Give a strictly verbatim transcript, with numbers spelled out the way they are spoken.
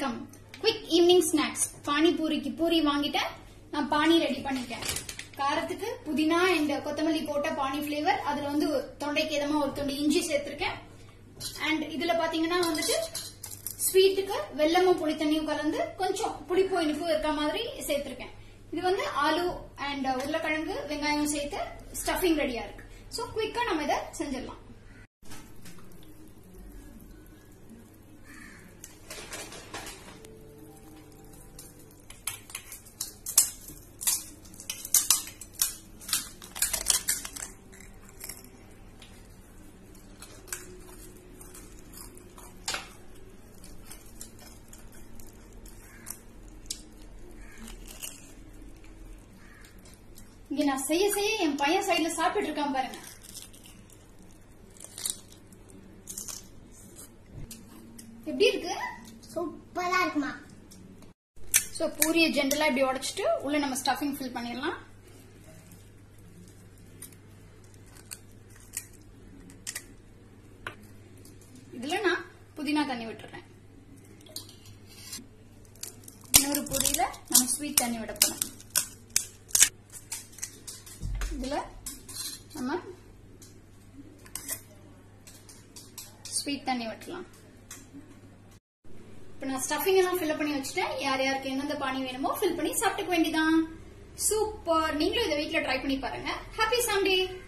Welcome. Quick evening snacks. Pani பூரிக்கு பூரி வாங்கிட்டேன். நான் பானி ரெடி பண்ணிட்டேன். காரத்துக்கு புதினா அண்ட் கொத்தமல்லி போட்ட பானி பிளேவர். அதுல வந்து தொண்டைக்கு இதமா ஒரு தொண்டை இஞ்சி சேர்த்திருக்கேன். அண்ட் இதுல பாத்தீங்கன்னா வந்துட்டு ஸ்வீட்டுக்கு வெல்லமும் புளி தண்ணியும் கலந்து கொஞ்சம் புளிப்பு இனிப்பு இருக்க மாதிரி சேர்த்திருக்கேன். இது வந்து ஆலு அண்ட் உருளைக்கிழங்கு வெங்காயம் சேர்த்து ஸ்டஃபிங் ரெடியா இருக்கு. சோ குவிக்கா நம்ம இதை செஞ்சிடலாம். இங்க நான் செய்ய செய்ய என் பையன் சைடுல சாப்பிட்டு இருக்கான் பாருங்க. எப்படி இருக்கு? சூப்பரா இருக்குமா? சோ பூரிய ஜென்ரலா இப்படி உடைச்சிட்டு உள்ள நம்ம ஸ்டஃபிங் ஃபில் பண்ணிடலாம். இதுல நான் புதினா தண்ணி விட்டுறேன். இன்னொரு பூரியில நம்ம ஸ்வீட் தண்ணி விட போறோம். இதுல நம்ம ஸ்வீட் தண்ணி விட்டுலாம். இப்ப நான் ஸ்டஃபிங் எல்லாம் ஃபில் பண்ணி வச்சுட்டேன். யார் யாருக்கு எந்தெந்த பானி வேணுமோ ஃபில் பண்ணி சாப்பிட்டுக்க வேண்டியதான். சூப்பர். நீங்களும் இதை வீட்ல ட்ரை பண்ணி பாருங்க. Happy Sunday.